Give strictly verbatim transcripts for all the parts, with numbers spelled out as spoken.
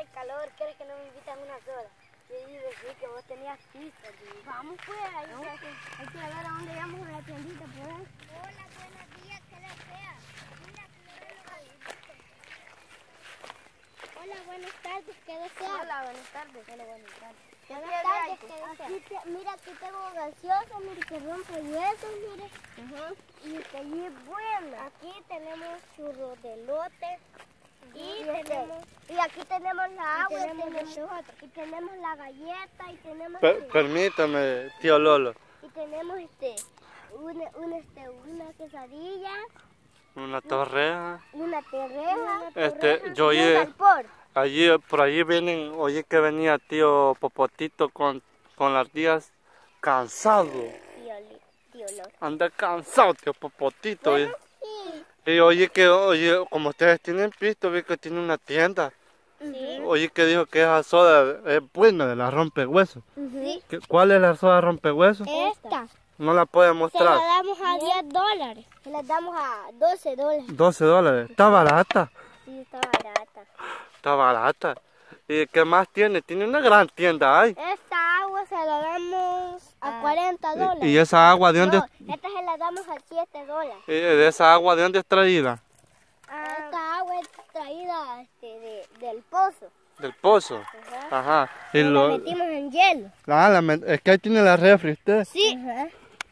calor, ¿quieres que nos invitan una soda? Yo dije sí, que vos tenías pista. Vamos pues, hay, ¿no? que, hay que ver a dónde vamos a la tiendita, pues. Hola, buenos días, que les sea. Mira, que le veo los alimentos. Hola, buenas tardes, ¿qué desea? Hola, buenas tardes. Hola, buenas tardes. Buenas tardes, ¿qué desea? Mira, aquí tengo gaseosa, mire, que rompe huesos, mire. Uh-huh. Y que allí es buena. Aquí tenemos churros de elote. Y, y, tenemos, este, y aquí tenemos la agua, y tenemos, y tenemos, y tenemos la galleta, y tenemos... Per, permítame, tío Lolo. Y tenemos este, una, una, este, una quesadilla. Una torreja. Una terreja. Este, yo oye, allí, por allí vienen, oye que venía tío Popotito con, con las tías cansado. Tío, tío Lolo. Anda cansado, tío Popotito. Bueno, oye. Sí. Y oye que, oye, como ustedes tienen visto, vi que tiene una tienda. Sí. Oye que dijo que esa soda es buena, de la rompehuesos. Sí. ¿Cuál es la soda rompehuesos? Esta. No la puede Se mostrar. la damos a diez dólares. Se la damos a doce dólares. doce dólares. Está barata. Sí, está barata. Está barata. ¿Y qué más tiene? Tiene una gran tienda ahí. Esta agua se la damos a cuarenta dólares. ¿Y esa agua de dónde? No, esta se la damos a siete dólares. ¿Y de esa agua de dónde es traída? Ah, esta agua es traída este, de, del pozo. Del pozo. Ajá. Ajá. Y Y lo... la metimos en hielo. Ah, la met... es que ahí tiene la refri usted. Sí. Ajá.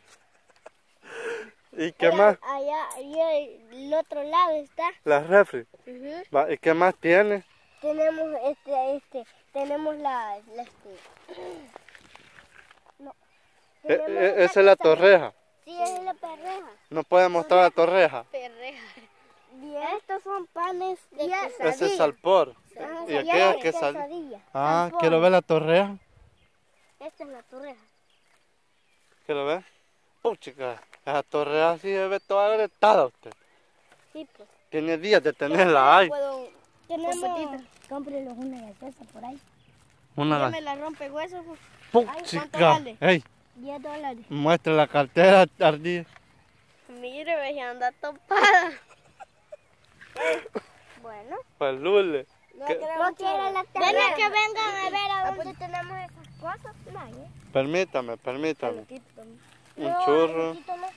¿Y qué allá, más? Allá, allá, el otro lado está. La refri. Uh-huh. Va, ¿y qué más tiene? Tenemos este, este, tenemos la, la este. No. E e esa es la torreja. Sí, es la perreja. ¿No puede mostrar la torreja? Perreja. Y estos son panes de quesadilla. Ese es salpor. Ajá, ¿Y aquella es quesadilla? quesadilla. Ah, Salpor. quiero ver la torreja. Esta es la torreja. Quiero ver. Oh, chica, esa torreja sí se ve toda agretada usted. Sí, pues. Tiene días de tenerla ahí. Puedo, tenemos... Cómprelos una gaseosa por ahí. Una Ya me la rompe huesos. ¡Pum, Ay, ¿cuánto chica! vale? ¡Ey! diez dólares. Muestra la cartera, ardilla. Mire, ve, ya anda topada. Bueno. Pues lule. No, ¿Qué? no quiere la terrena. Ven que vengan a ver a dónde tenemos esas cosas. No, ¿eh? Permítame, permítame. Un No, churro. quítalo.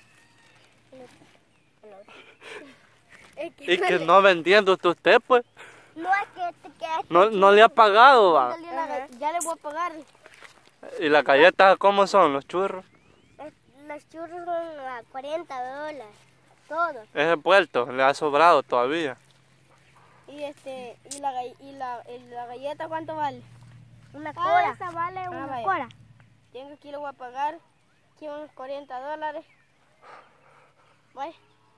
Es Y que no vendiendo usted, pues. No, es que este que este No, no le ha pagado, va. Ajá. Ya le voy a pagar. ¿Y las galletas cómo son, los churros? Es- Los churros son a cuarenta dólares. Todos. Es vuelto, le ha sobrado todavía. Y este y la gall- y la, y la galleta ¿cuánto vale? Una Cada cora. esa vale una vaya. cora. Tengo aquí lo voy a pagar. Aquí unos cuarenta dólares. Vaya.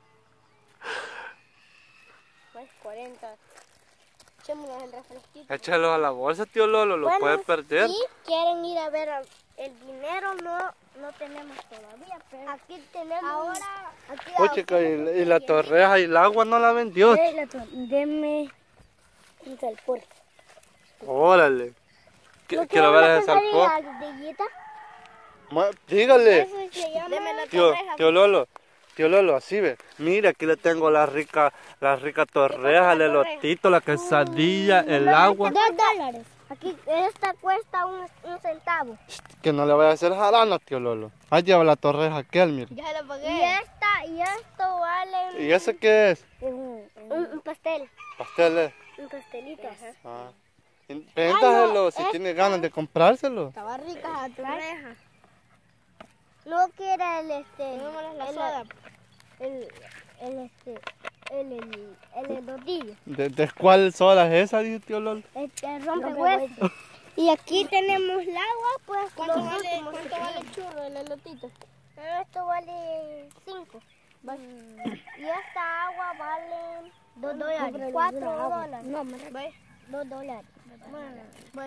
Vaya, cuarenta. Echémonos el refresquito. Échalo a la bolsa, tío Lolo, lo Bueno, puede perder. Si quieren ir a ver a- el dinero, no no tenemos todavía, pero aquí tenemos. Ahora, aquí Oh, chica, y, y la torreja y el agua no la vendió. Deme un salpor. Órale. Qu- ¿No Quiero ver ese salpor. ardillita? Ma- Dígale. Eso se llama. Deme la Tío, torreja. tío Lolo, tío Lolo, así ve. Mira, aquí le tengo la rica, la rica torreja, el elotito, la quesadilla, el agua. Dos dólares. Aquí, esta cuesta un, un centavo. Que no le vaya a hacer jarana, tío Lolo. Ahí lleva la torreja aquel, mire. Ya la pagué. Y esta, y esto vale ¿Y ese qué es? un, un, un pastel. Pasteles. Un pastelito. Ah. Y Véndaselo si es- tiene ganas de comprárselo. Estaba rica la torreja. No quiere el este. No la el- soda. El, el este. El, el, el elodillo. ¿De, de cuál soda es esa, dice tío Lolo? Este rompehuesos. Y aquí tenemos el agua, pues. ¿Cuánto los vale, últimos ¿cuánto que vale el churro, el elotito? Esto vale cinco. Y esta agua vale dos dólares. Cuatro dólares. No, me Ve. dos dólares. Ve.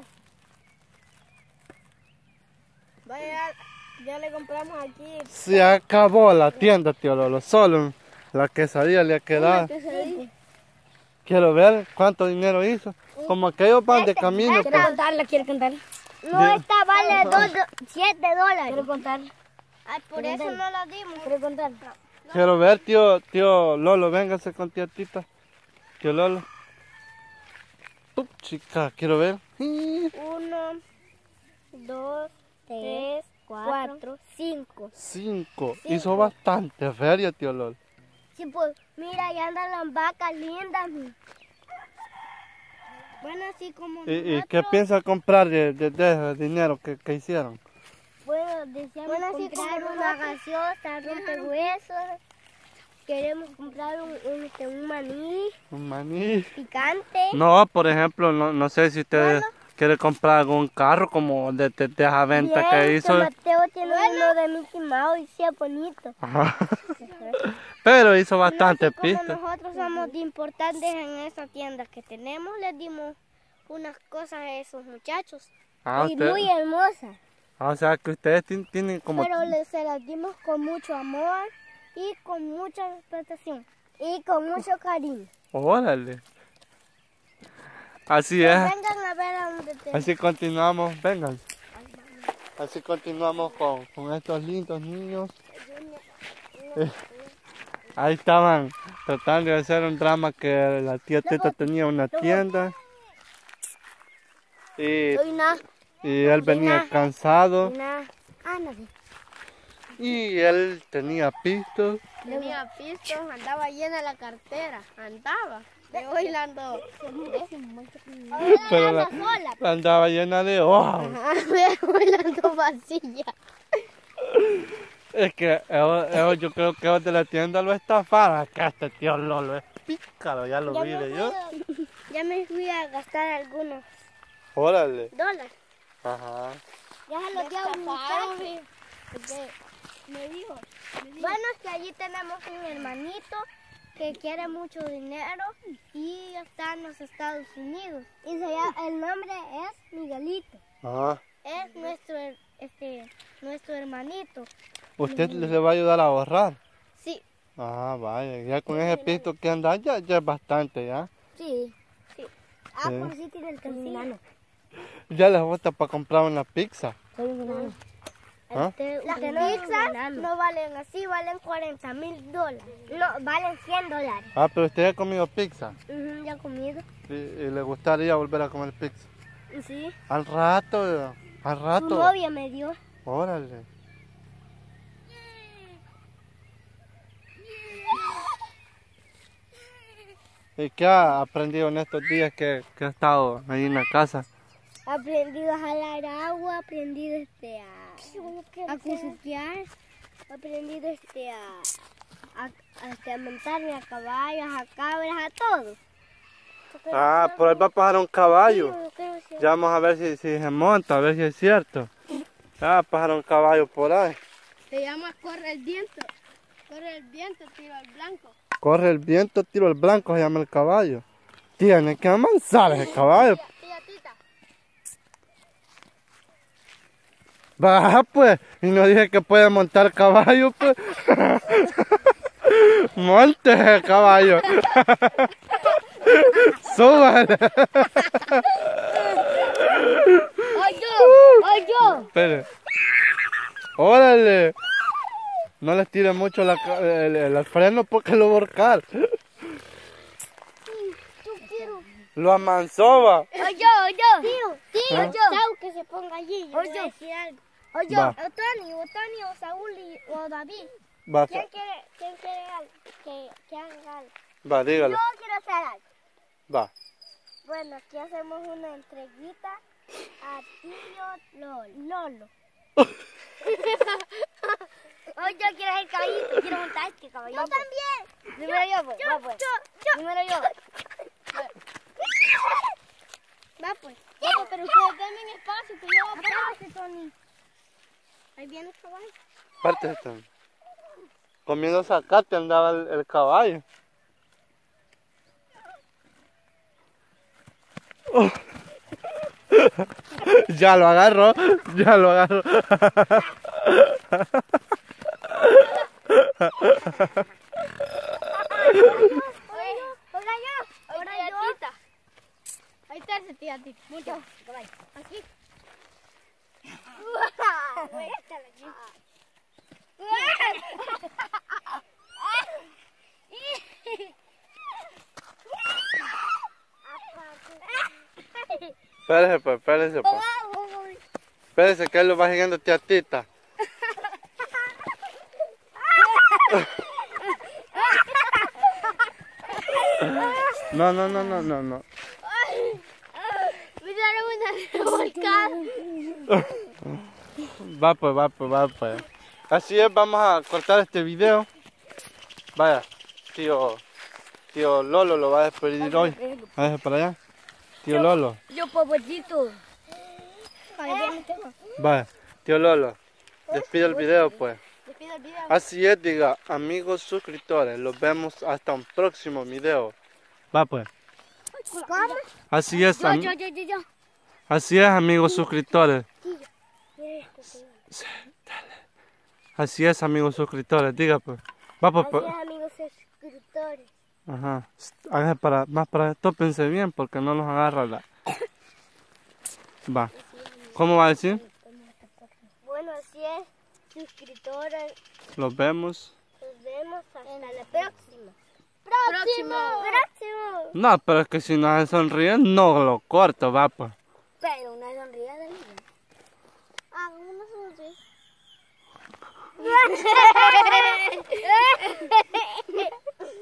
Vaya, ya le compramos aquí. Se acabó la tienda, tío Lolo. Solo la quesadilla le ha quedado. Sí. Quiero ver cuánto dinero hizo. Como aquellos van de camino. Esta- pues. contarla? ¿Quiere contar? No, De- esta vale dos, do- siete dólares. ¿Quiere contar? Ay, por eso no la dimos. ¿Quiere contar? Quiero ver, tío, tío Lolo, véngase con tía Tita. Tío Lolo. Pup, chica, quiero ver. Uno, dos, tres, cuatro, cinco. Cinco. Cinco. Hizo bastante feria, tío Lolo. Sí, pues, mira, ahí andan las vacas lindas. Bueno, así como ¿Y, y nosotros, qué piensa comprar de, de, de ese dinero que, que hicieron? bueno, deseamos bueno, así comprar como una gaseosa, rompehuesos. Queremos comprar un, un, este, un maní Un maní. picante. No, por ejemplo, no, no sé si usted Bueno. quiere comprar algún carro como de, de, de esa venta Bien, que hizo. Mateo tiene uno de Mickey Mouse y sí es bonito. Ajá. Pero hizo bastante Bueno, así como pistas. nosotros somos de importantes en esa tienda que tenemos, les dimos unas cosas a esos muchachos. Ah, y usted- muy hermosas. Ah, o sea que ustedes tien- tienen como... Pero les, se las dimos con mucho amor y con mucha respetación. Y con mucho cariño. Órale. Así Pues es. vengan a ver a donde te... Así continuamos. Vengan. Así continuamos con, con estos lindos niños. Eh, Ahí estaban tratando de hacer un drama que la tía Teta tenía una tienda. Y, Soy una... y él venía cansado. una... Ah, no sé. Y él tenía pistos. Tenía pistos, andaba llena la cartera, andaba. De hoy la ando. Pero la, la andaba llena de hojas. De hoy la ando vacía. Es que ellos- ellos- yo creo que los de la tienda lo estafaron. Acá este tío Lolo es pícaro, ya lo Ya vi me, yo. fui a, ya me fui a gastar algunos Órale. dólares. Ajá. Ya se los dio a un muchacho. Porque me dijo, me dijo. Bueno, es que allí tenemos un hermanito que quiere mucho dinero y está en los Estados Unidos. Y se llama- el nombre es Miguelito. Ajá. Es nuestro, este, nuestro hermanito. ¿Usted le va a ayudar a ahorrar? Sí. Ah, vaya. Ya con ese pisto que anda ya, ya es bastante, ¿ya? Sí. sí. Ah, Sí. por si tiene el calcino. Ya les basta para comprar una pizza. ¿Ah? Las pizzas no valen así, valen cuarenta mil dólares. No, valen cien dólares. Ah, pero usted ha comido pizza. Ujú, ya he comido. ¿Y, y le gustaría volver a comer pizza? Sí. Al rato, al Su rato. novia me dio. Órale. ¿Y qué ha aprendido en estos días que, que ha estado ahí en la casa? Aprendido a jalar agua, aprendido este a, a cuzuquear, aprendido este a, a, a, este, a montarme a caballos, a cabras, a todo. Ah, por ahí va a pasar un caballo. Sí, yo creo que sí. Ya vamos a ver si, si se monta, a ver si es cierto. Ah, pasar un caballo por ahí. Se llama corre el viento. Corre el viento, tiro al blanco. Corre el viento, tiro el blanco, se llama el caballo. Tiene que amansar ese caballo. Tía, tita. Baja pues, y no dije que puede montar caballo, pues. Monte ese caballo. Súbale. ¡Ay, yo! ¡Ay, yo! Espere. Órale. No les tire mucho la, ca- el, el- el freno porque lo va a ahorcar. Yo quiero. Lo amansó, va. ¡Ay, yo! ¡Ay, yo! Tío, tío, ¿Ah? yo. Saúl, que se ponga allí. Yo Oye. voy a decir algo. O yo, Va. o Tony, o Tony, o Saúl, y- o David. Va, ¿Quién quiere, quién quiere algo? Que, que haga algo. va, dígalo. Yo quiero hacer algo. Va. Bueno, aquí hacemos una entreguita a tío Lolo. Lolo. Hoy yo quiero el caballito, quiero montar este caballito. Yo también. Primero yo, pues. Yo, Va, pues. yo, yo. Primero yo. Va, pues. Va, pues, pero ustedes denme espacio, que yo voy a pasar, Tony. Ahí viene el caballo. Parte esto. Comiendo zacate andaba el, el caballo. Oh. Ya lo agarró, ya lo agarró. Oiga yo, ahora yo. Ahí está ese tía Tita. Mucho. Aquí. Espérese, pues, espérese, pues. Espérese que él lo va siguiendo tía Tita. No, no, no, no, no, no. Me dieron una revolcada. Va pues, va pues, va pues. Así es, vamos a cortar este video. Vaya, tío, tío Lolo lo va a despedir hoy. Váyase para allá. Tío Lolo. Yo, papachito. Vaya, tío Lolo. Despide el video pues. Despide el video. Así es, diga, amigos suscriptores, los vemos hasta un próximo video. Va pues. ¿Cómo? Así es, Yo, am- yo, yo, yo, yo. así es, amigos suscriptores. Mire, Así es, amigos suscriptores, diga pues. Va pues. pues. Gracias, amigos suscriptores. Ajá. Hágase para, más para, tópense bien porque no nos agarra la. Va. ¿Cómo va a decir? Bueno, así es, suscriptores. Los vemos. Nos vemos hasta la próxima. ¡Próximo! ¡Próximo! No, pero es que si no se sonríe, no lo corto, va pues. Pero una sonrisa de vida. Ah, una sonrisa.